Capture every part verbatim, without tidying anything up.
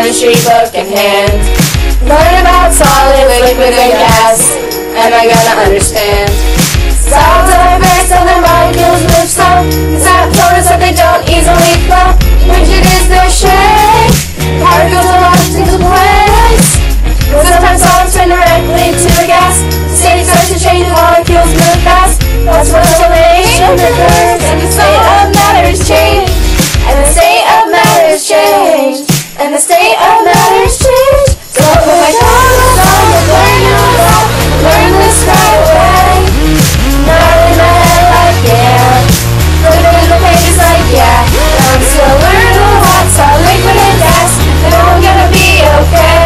chemistry book in hand. Learn about solid, liquid, and gas. Am I gonna understand? Solids are very slow, their molecules move slow. Cause I've told us that they don't easily flow. Rigid is their shape. Particles are locked into place. Sometimes solids turn directly to a gas. The state starts to change, molecules move fast. That's when oscillation occurs, and the state of matter is changed. And the state of matter is changed. And the state of matter is changed. So when my time was on, I learned it all. Learn this right away. Not in my head like yeah. Flipping in the pages like yeah. And I'm still learning a lot. Solid, liquid, and gas. And I'm gonna be okay.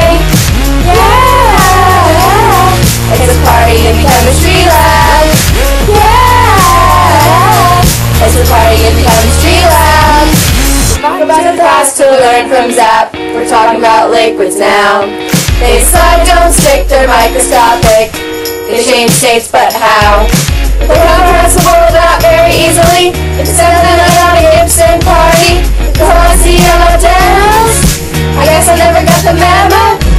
Yeah. It's a party in the chemistry lab. Yeah. It's a party in the chemistry lab. Talk about the past to learn from Zap. We're talking about liquids now. They slide, don't stick, they're microscopic. They change states, but how? They're compressible, not very easily. Instead of the night on a Gibson party, the Colosseum of Death. I guess I never got the memo.